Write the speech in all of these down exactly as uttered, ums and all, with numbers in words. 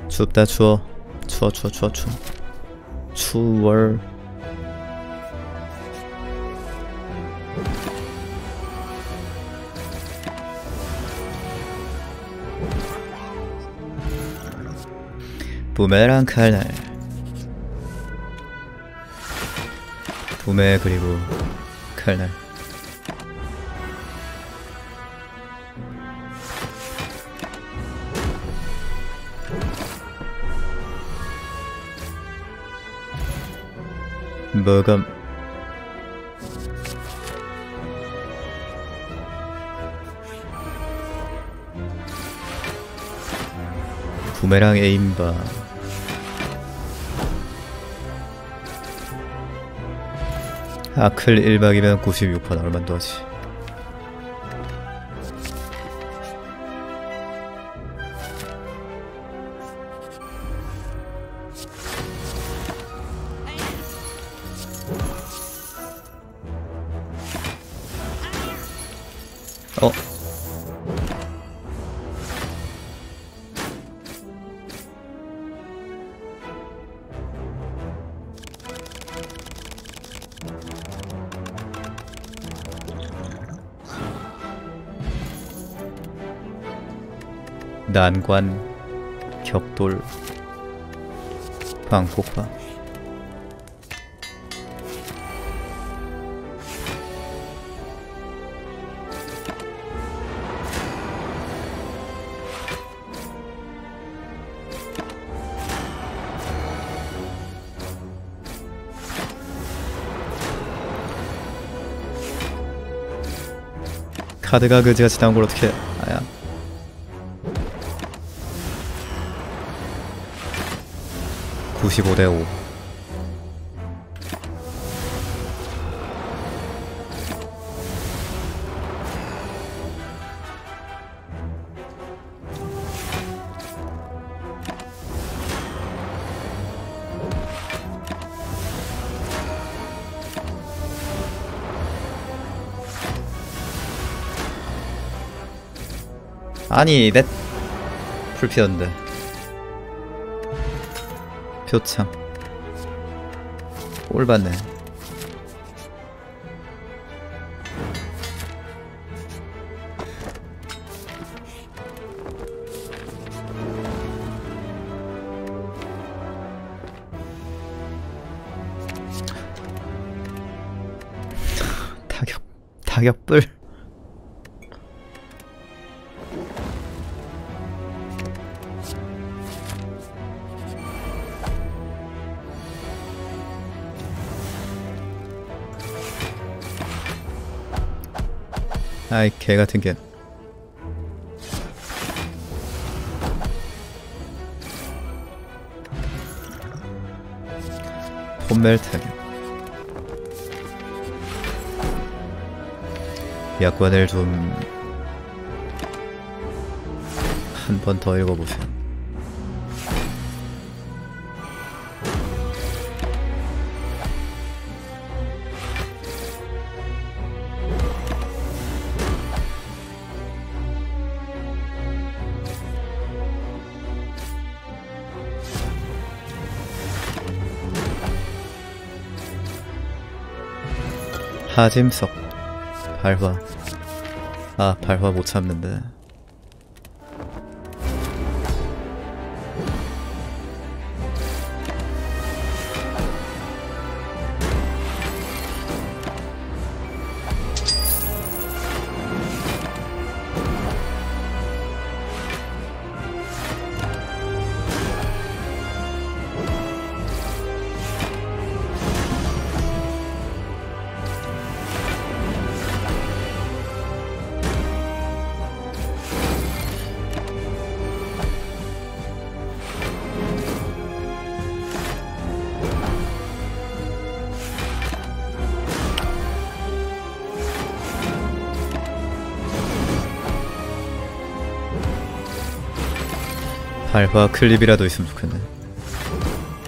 춥다 추워. 추워 추워 추워 추워 추월. 부메랑 칼날. 부메 그리고 칼날. 뭐가 부메랑 에임바. 아클 일 박이면 구십육 퍼센트 나올 만도 하지. 어? 난관, 격돌, 방폭파. 카드가 그지같이 나온 걸 어떻게. 아야. 구십오 대 오. 아니 넷 풀피었는데. 표창 꼴 받네. 타격 타격불. 아이 개같은 게. 폼멜 타격. 약관을 좀 한 번 더 읽어보세요. 하짐석 발화. 아 발화 못 참는데. 발화 클립이라도 있으면 좋겠네.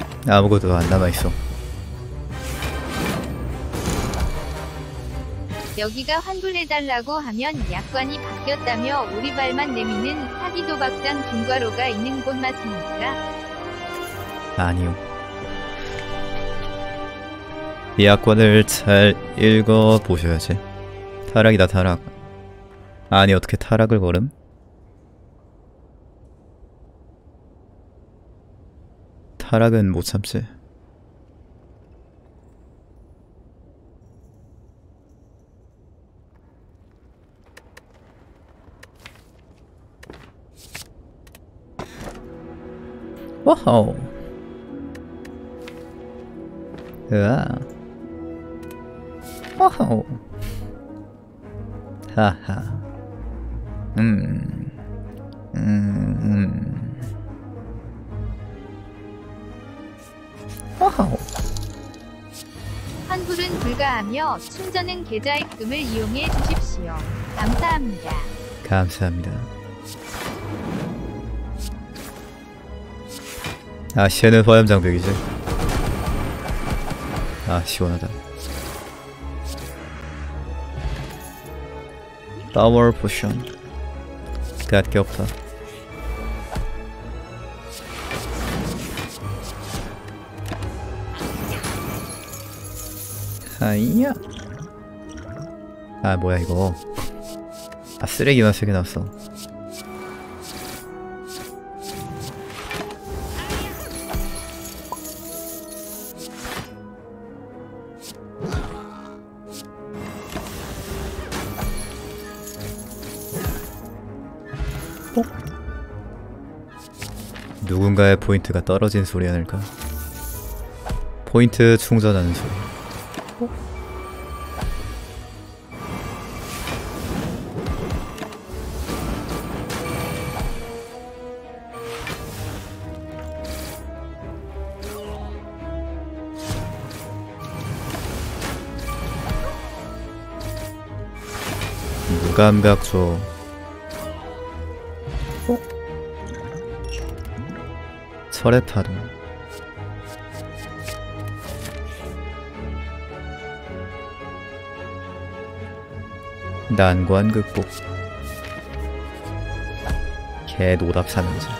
아무것도 안 남아있어. 여기가 환불해달라고 하면 약관이 바뀌었다며 오리발만 내미는 사기도박장 중과로가 있는 곳 맞습니까? 아니요. 이 약관을 잘 읽어보셔야지. 타락이다 타락. 아니 어떻게 타락을 걸음? 타락은 못 참지. 와우. 으아. 와우. 하하. 음. 음. 음. 와우. 환불은 불가하며 충전은 계좌 입금을 이용해 주십시오. 감사합니다. 감사합니다. 아, 쟤는 화염 장벽이지. 아, 시원하다. 파워 포션. 갓게 없다. 하이야. 아, 뭐야 이거. 아, 쓰레기만 세 개 나왔어. 누군가의 포인트가 떨어진 소리 아닐까? 포인트 충전하는 소리. 무감각조. 철의 파도. 난관 극복. 개 노답 사명자.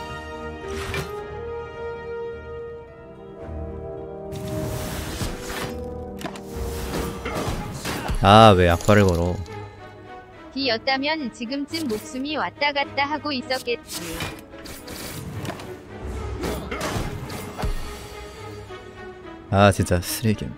아, 왜 약발을 걸어? D였다면 지금쯤 목숨이 왔다 갔다 하고 있었겠지. 아, 진짜 쓰레기.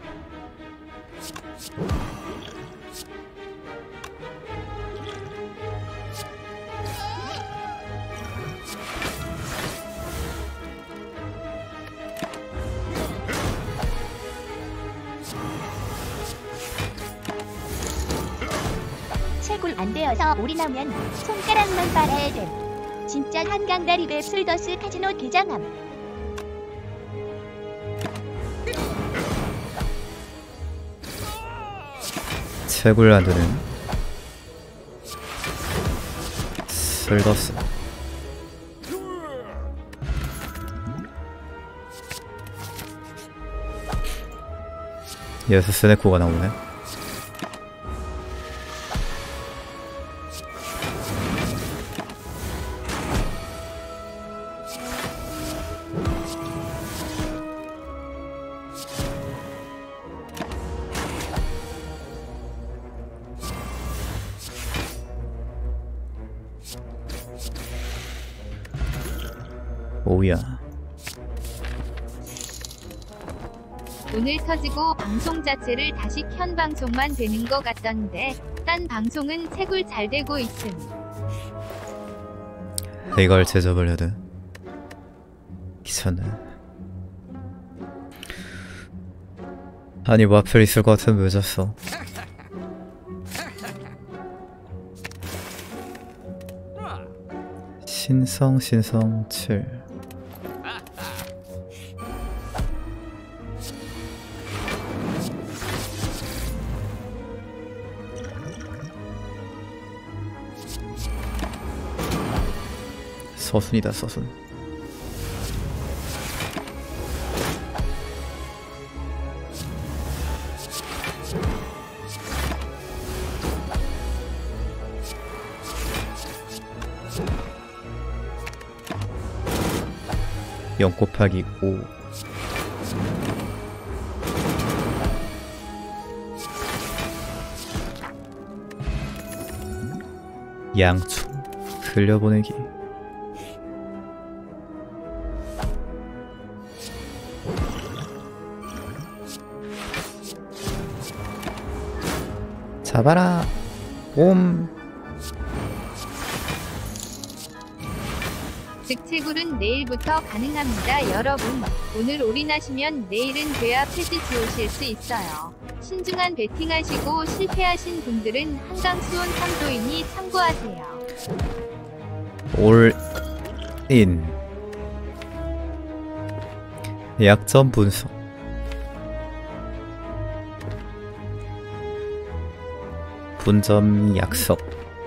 채굴 안 되어서 올인하면 손가락만 빨아야 됨. 진짜 한강다리배 술더스 카지노 개장함. 채굴 안 되는 슬더스. 여기서 스네코가 나오네. 오야. 오늘 터지고 방송 자체를 다시 켠 방송만 되는 것 같던데 딴 방송은 채굴 잘 되고 있음. 이걸 제접을 해야 돼. 귀찮네. 아니 와플 있을 것 같으면 왜 졌어? 신성 신성 칠. 서순이다 서순. 영 곱하기 오. 양초 흘려보내기. 잡아라 옴. 득채굴은 내일부터 가능합니다. 여러분, 오늘 올인하시면 내일은 돼야 패지 지우실 수 있어요. 신중한 베팅하시고 실패하신 분들은 한강 수온 삼 도이니 참고하세요. 올인. 약점 분석. 분점 약석.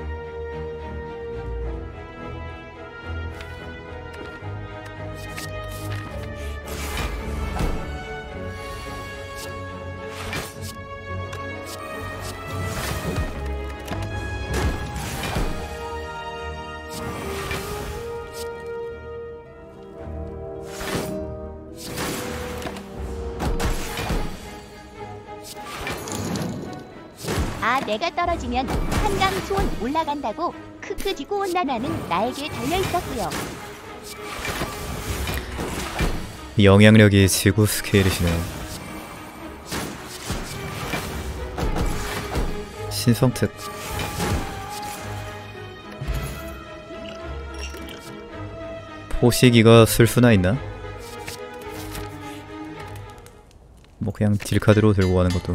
아, 내가 떨어지면 한강 수온 올라간다고 크크 지구 온난화는 나에게 달려있었고요. 영향력이 지구 스케일이시네요. 신성특. 포시기가 쓸 수나 있나? 뭐 그냥 딜카드로 들고 가는 것도.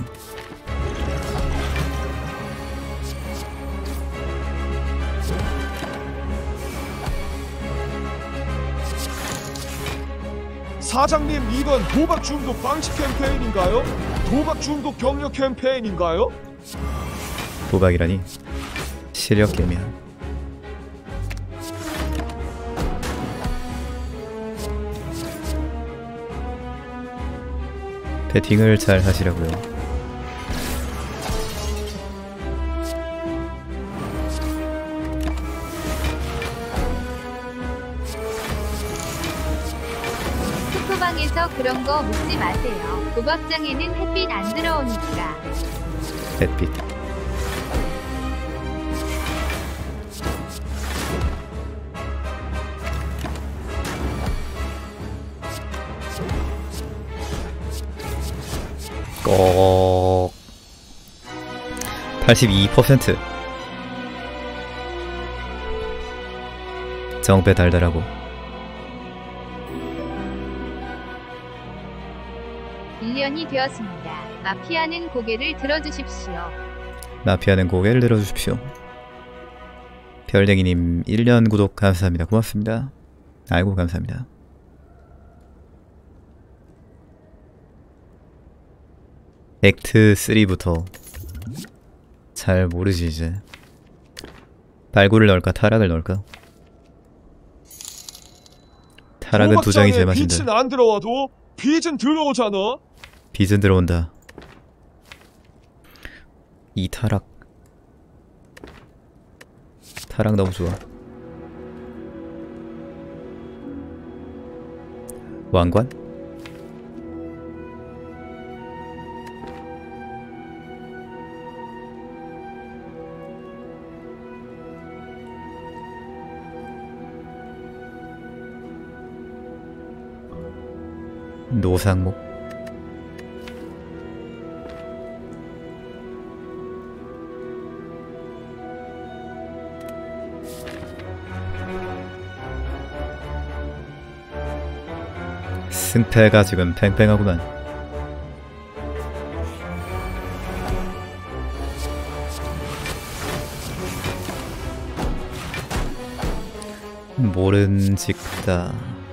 사장님, 이건 도박 중독 방지 캠페인인가요? 도박 중독 격려 캠페인인가요? 도박이라니. 실력 게임이야. 배팅을 잘 하시라고요. 투표방에서 그런 거 묻지 마세요. 도박장에는 햇빛 안 들어오니까. 햇빛. 꼭 팔십이 퍼센트. 정배 달달하고. 일 년이 되었습니다. 마피아는 고개를 들어주십시오. 마피아는 고개를 들어주십시오. 별댕이님 일 년 구독 감사합니다. 고맙습니다. 아이고 감사합니다. 액트 삼부터 잘 모르지 이제. 발굴을 넣을까 타락을 넣을까? 타락은 두 장이 제일 맛인데. 빛은 안 들어와도 빛은 들어오잖아. 빛은 들어온다. 이 타락. 타락 너무 좋아. 왕관? 노상목. 승패가 지금 팽팽하구만. 모른직다.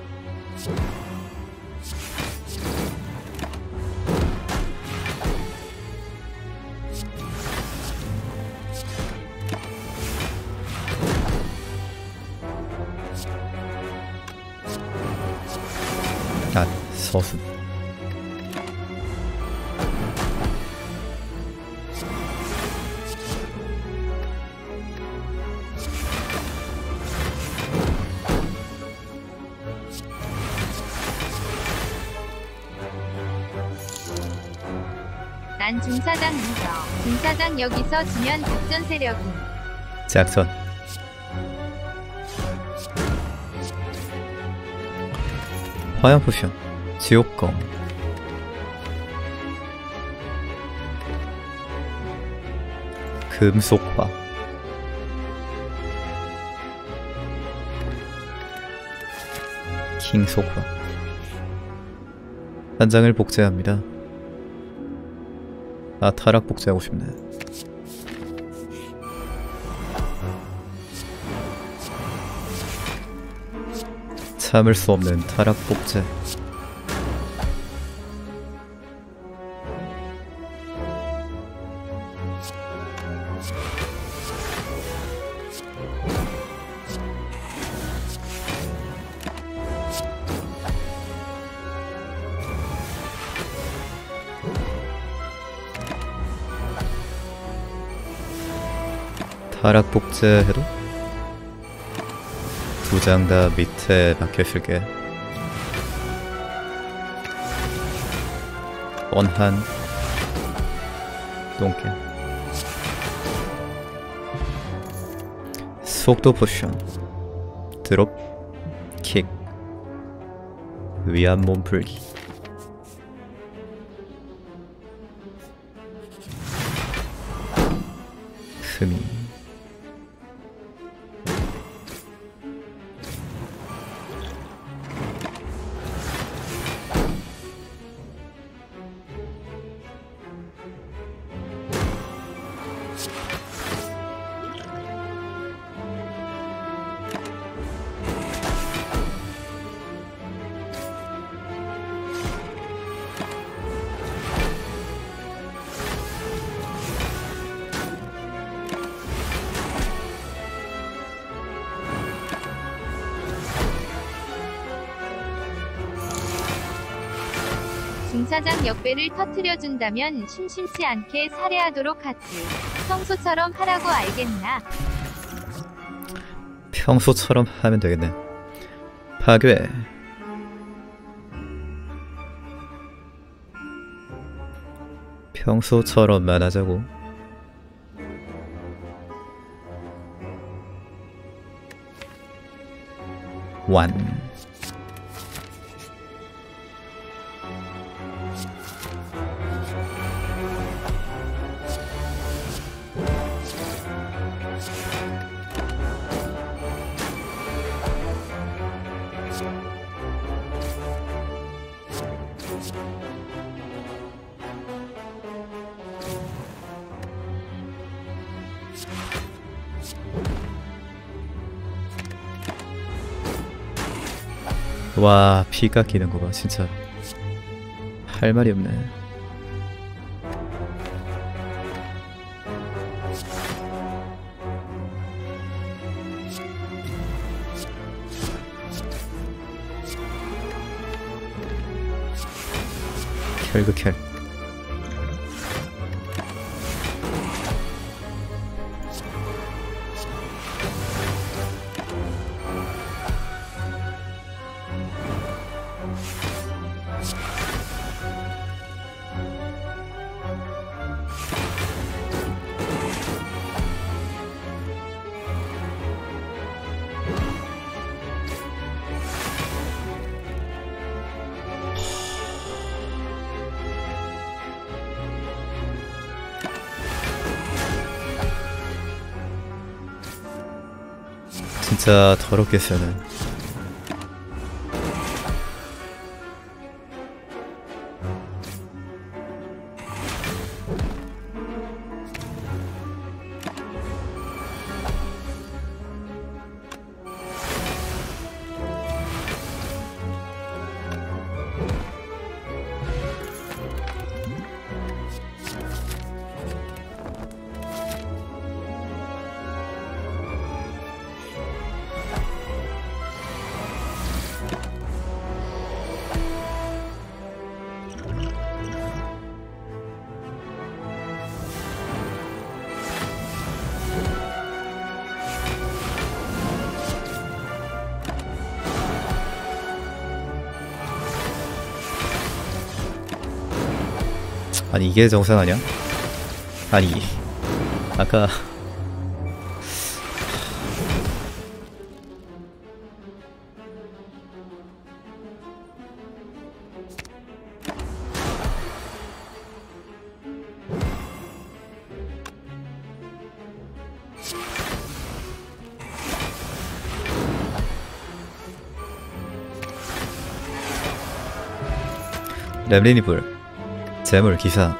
아, 서순. 난 중사장 믿어. 중사장 여기서 지면 작전 세력임. 작전. 화염 포션. 지옥검. 금속화. 킹속화. 한 장을 복제합니다. 아, 타락 복제하고 싶네. 참을 수 없는 타락 복제. 타락 복제해도 두 장 다 밑에 박혀있을게. 뻔한 똥개. 속도 포션. 드롭 킥. 위안 몸 풀기. 흠이. 중사장 역배를 터트려준다면 심심치 않게 살해하도록 하지. 평소처럼 하라고 알겠나? 평소처럼 하면 되겠네. 파괴. 평소처럼만 하자고. 완. 와, 피가 끼는 거 봐. 진짜 할 말이 없네. 결극혈. 진짜 더럽게 쓰네. 아니 이게 정상 아니야? 아니 아까 렘리니불 재물 기사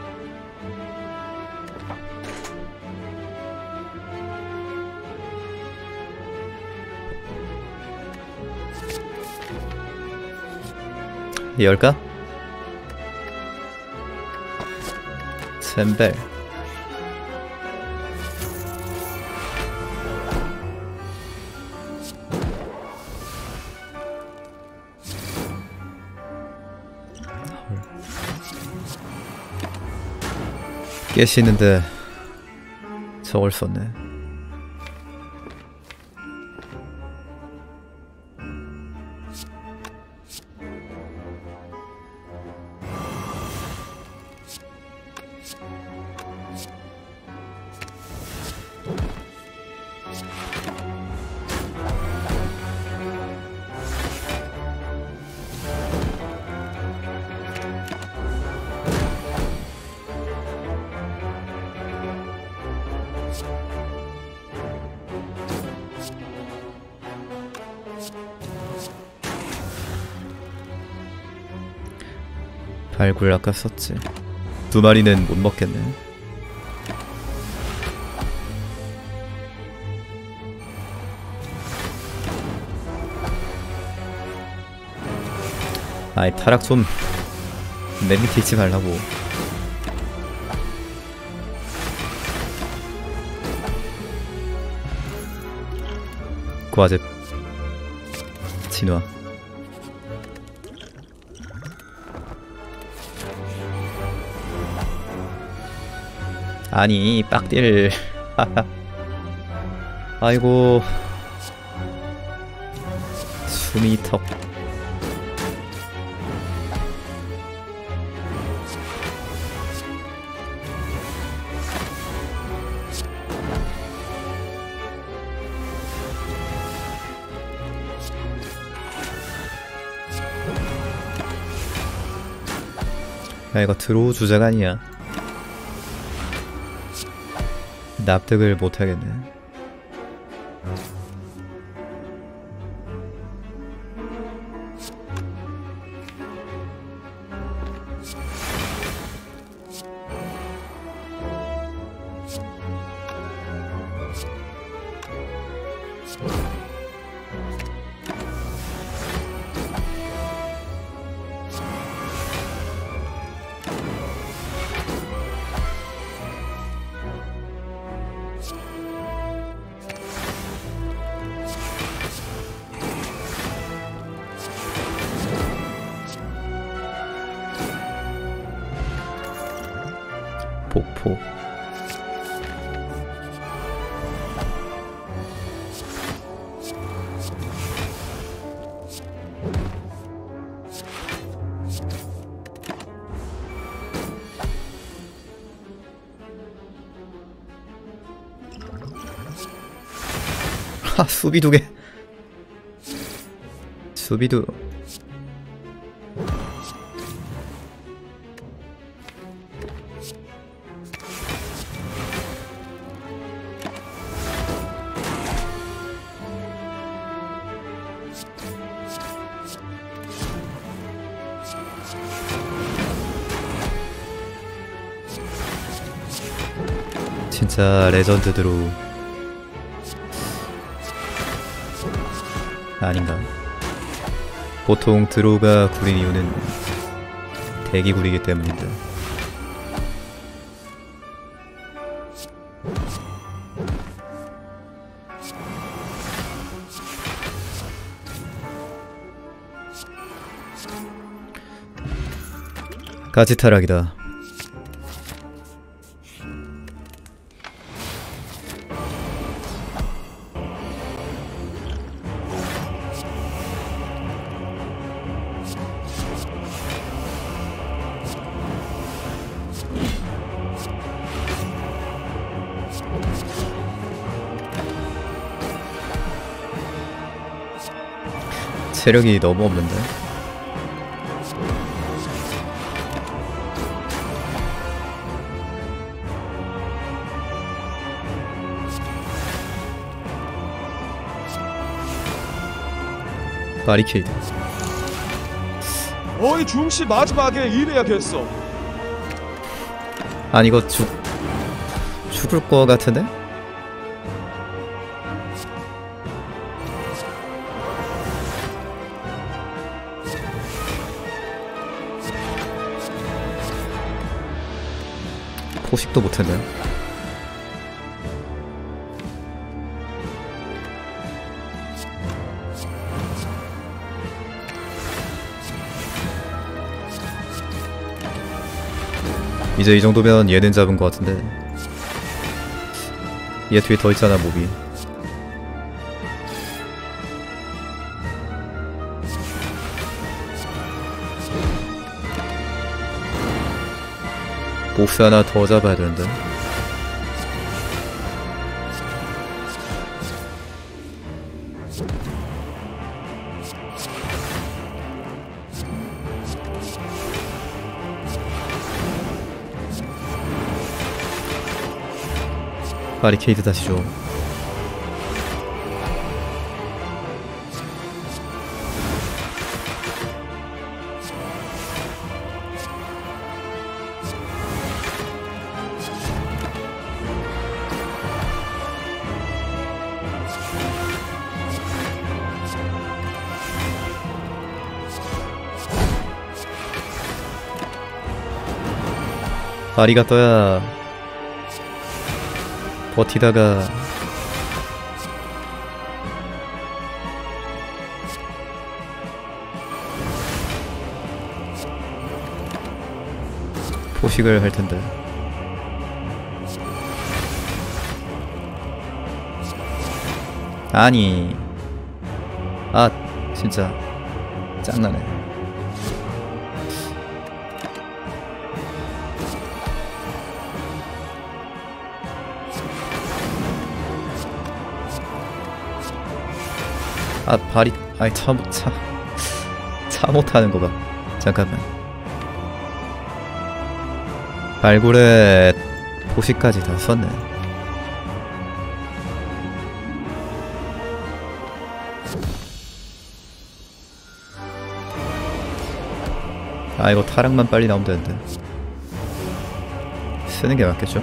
열까? 젬벨 깨시는데 저걸 썼네. 발굴 아까 썼지. 두 마리는 못 먹겠네. 아이 타락 좀 맨 밑에 있지 말라고. 과제 진화 아니 빡딜 아이고 숨이 턱 야 이거 드로우 주제가 아니야. 납득을 못하겠네. 폭포 하 수비 두 개 수비도 진짜 레전드 드로우 아닌가? 보통 드로우가 구린 이유는 대기 구리기 때문인데 가지 타락이다. 체력이 너무 없는데. 바리케이드. 어이 중씨 마지막에 일해야겠어. 아니 이거 죽 죽을 거 같은데? 포식도 못했네. 이제 이 정도면 얘는 잡은 것 같은데. 얘 뒤에 더 있잖아 몹이. 보스 하나 더 잡아야 되는데. 바리케이드 다시 줘. 바리가 떠야 버티다가 포식을 할 텐데. 아니, 아 진짜 짱나네. 아 발이 아이 차차 차 못하는 거 봐. 잠깐만. 발굴에 포식까지 다 썼네. 아 이거 타락만 빨리 나오면 되는데. 쓰는 게 맞겠죠?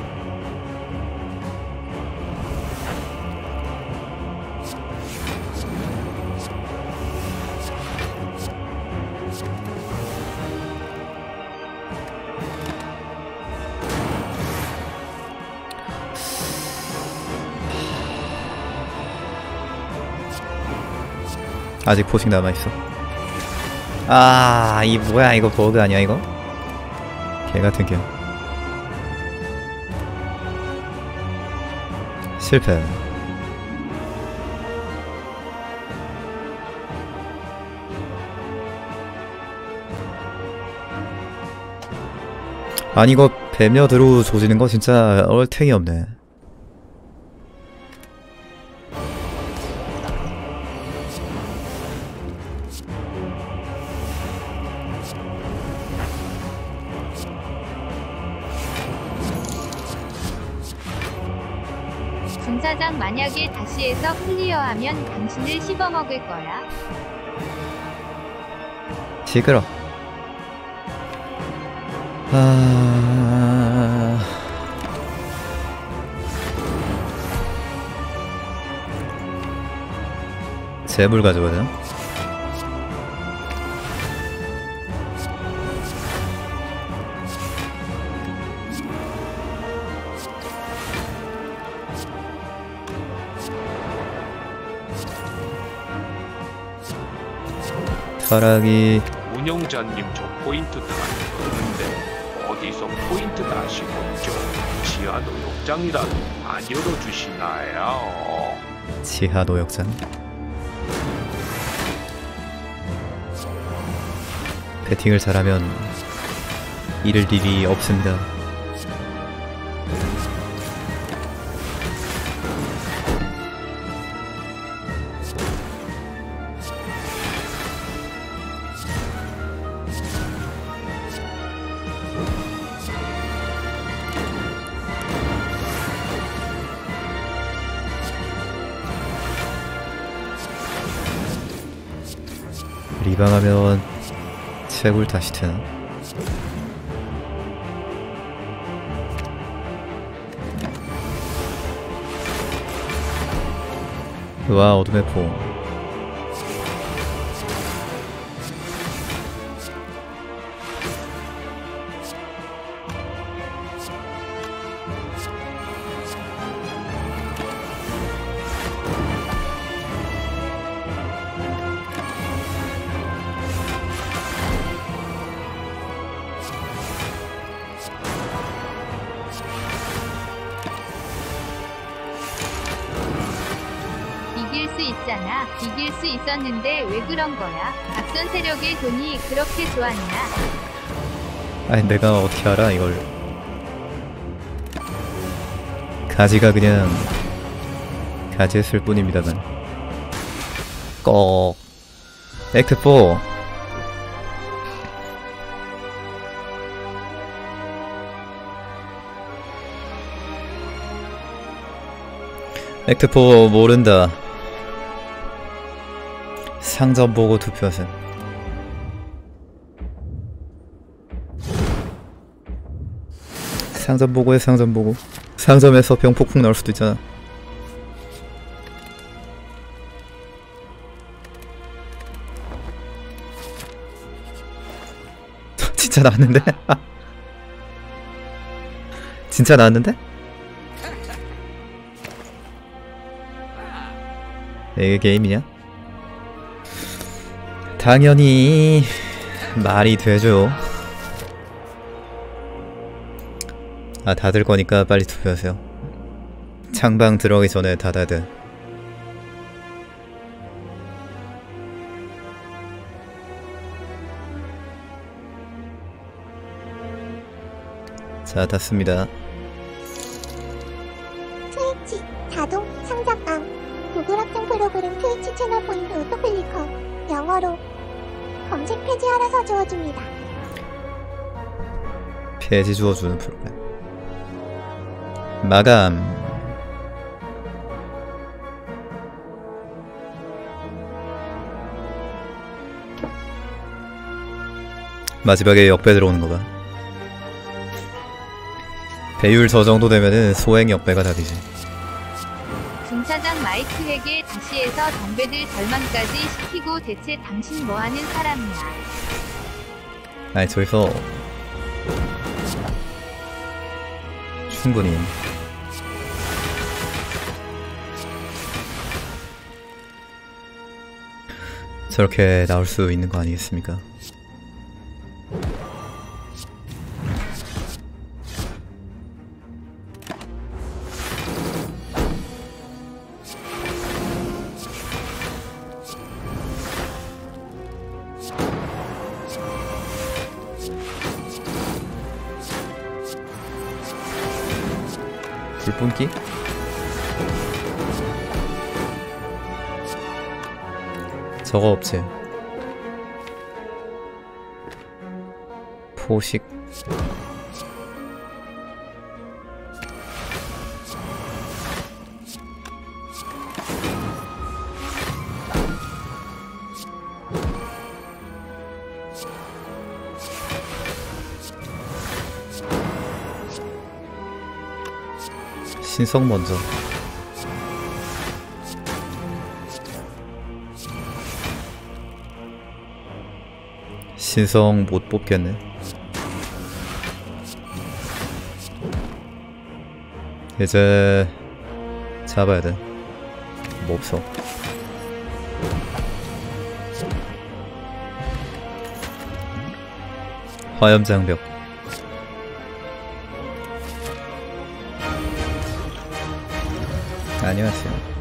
아직 포식 남아있어. 아, 이 뭐야 이거 버그 아니야 이거? 개같은 게. 실패. 아니 이거 배며드로 조지는 거 진짜 얼탱이 없네. 중사장 만약에 다시 해서 클리어하면 당신을 씹어먹을 거야. 시끄러. 아... 재물 가져가야 되나? 타락이 운영자님 저 포인트 다는데 어디서 포인트 다시고 저 지하 노역장이라도 안 열어주시나요? 지하 노역장? 배팅을 잘하면 잃을 일이 없습니다. 개방하면 채굴 다시 되나? 와, 어둠의 포. 이길 수 있잖아. 이길 수 있었는데 왜 그런 거야? 앞선 세력의 돈이 그렇게 좋았냐? 아니, 내가 어떻게 알아 이걸. 가지가 그냥 가지했을 뿐입니다만. 꼭 액트 사. 액트 사 모른다. 상점 보고 투표하세요. 상점 보고 해. 상점 보고. 상점에서 병폭풍 나올 수도 있잖아. 진짜 나왔는데? 진짜 나왔는데? 이게 게임이냐? 당연히 말이 되죠. 아, 닫을 거니까 빨리 투표하세요. 창방 들어가기 전에 닫아야 돼. 자, 닫습니다. 트위치 자동 상작감 구글 학생 프로그램 트위치 채널 포인트 오토클리커 영어로 검색 폐지하라 서주어줍니다. 폐지 주어주는 프로그램. 마감. 마지막에 역배 들어오는 거봐. 배율 저 정도 되면은 소행 역배가 답이지. 중차장 마이크에게 다시 해서 덤배들 절망까지 시키고 대체 당신 뭐하는 사람이야? 아니, 저기서 충분히 저렇게 나올 수 있는 거 아니겠습니까? 불뿜기? 저거 없지. 포식. 신성 먼저. 신성 못 뽑겠네. 이제 잡아야 돼. 뭐 없어. 화염장벽. 안녕하세요.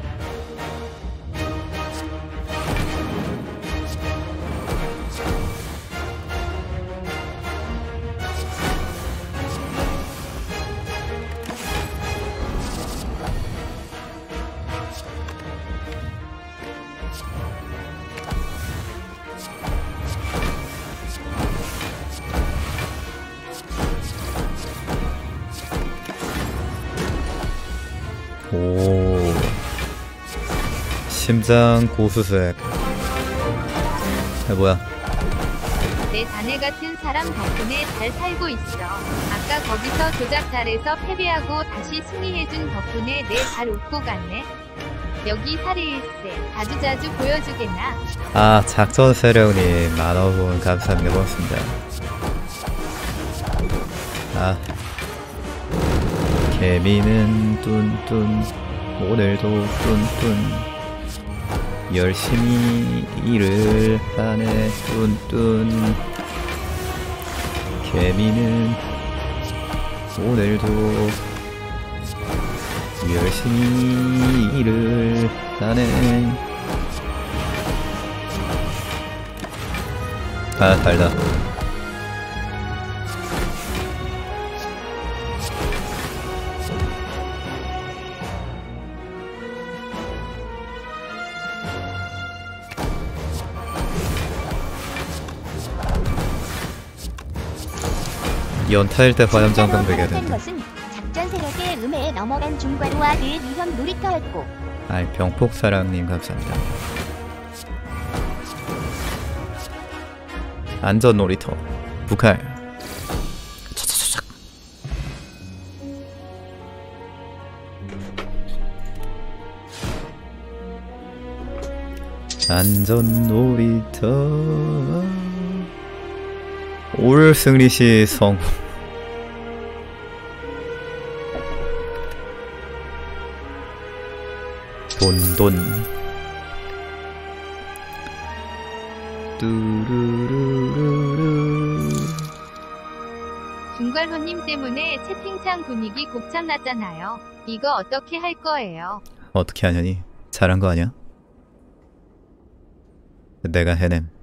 오, 심장 고수색. 아, 뭐야? 내 자네 같은 사람 덕분에 잘 살고 있어. 아까 거기서 조작 잘해서 패배하고 다시 승리해준 덕분에 내 잘 웃고 갔네. 여기 살이일세. 자주자주 보여주겠나? 아, 작전 세력님 만원 감사합니다. 고맙습니다. 아, 개미는 뚠뚠 오늘도 뚠뚠 열심히 일을 하네. 뚠뚠 개미는 오늘도 열심히 일을 하네. 아, 달다. 연타일 때 화염장병 되게 되는데. 것은 작전 세력의 음해에 넘어간 중괄호와 그의 위험 놀이터였고 아이, 병폭사랑님 감사합니다. 안전 놀이터 북할. 차차차차. 안전 놀이터. 올 승리시 성. 돈돈. 뚜루루루루. 중괄호님 때문에 채팅창 분위기 곱창 났잖아요. 이거 어떻게 할 거예요? 어떻게 하냐니? 잘한 거 아니야? 내가 해냄.